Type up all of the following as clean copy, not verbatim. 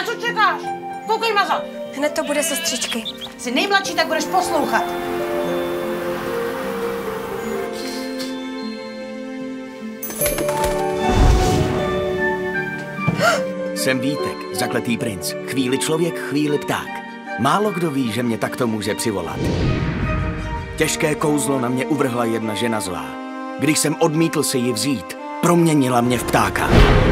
Na co čekáš? Koukej, mazo. Hned to bude, sestřičky. Jsi nejmladší, tak budeš poslouchat. Jsem Vítek, zakletý princ. Chvíli člověk, chvíli pták. Málo kdo ví, že mě takto může přivolat. Těžké kouzlo na mě uvrhla jedna žena zlá. Když jsem odmítl si ji vzít, proměnila mě v ptáka.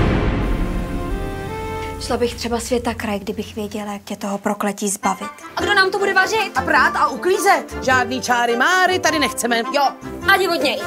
Šla bych třeba světa kraj, kdybych věděla, jak tě toho prokletí zbavit. A kdo nám to bude vařit? A prát a uklízet. Žádný čáry máry tady nechceme. Jo, ani od něj.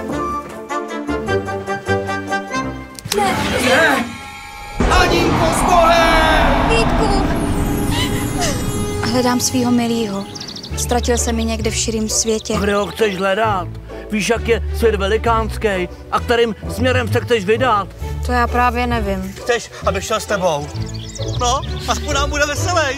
Ne! Anínko s Bohem! Vítku! Hledám svýho milýho. Ztratil se mi někde v širým světě. Kde ho chceš hledat? Víš, jak je svět velikánský a kterým směrem se chceš vydat? To já právě nevím. Chceš, abych šel s tebou? No, aspoň nám bude veselejc.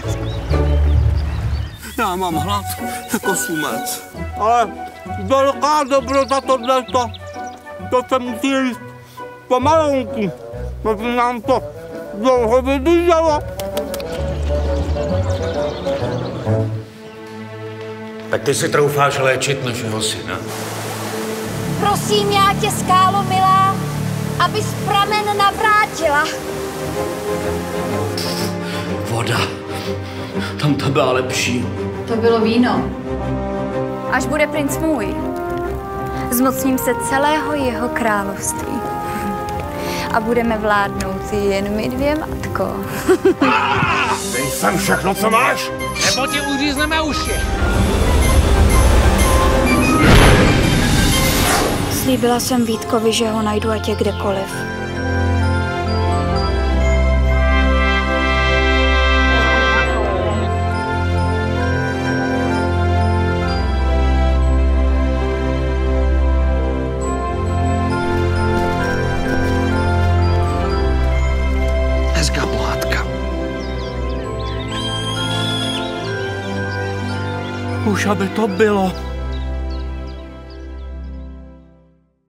Já mám hlad jako sumec. Ale velká dobrota tohleto. To se musí jíst pomalonku, protože nám to dlouho vydrželo. Tak ty si troufáš léčit našeho syna? Prosím, já tě, skálo milá, abys pramen navrátila. Voda. Tam to byla lepší. To bylo víno. Až bude princ můj, zmocním se celého jeho království. A budeme vládnout jen my dvě, matko. Dej sem všechno, co máš! Nebo ti uřízneme uši. Slíbila jsem Vítkovi, že ho najdu, ať je kdekoliv. Hezká pohádka. Už aby to bylo.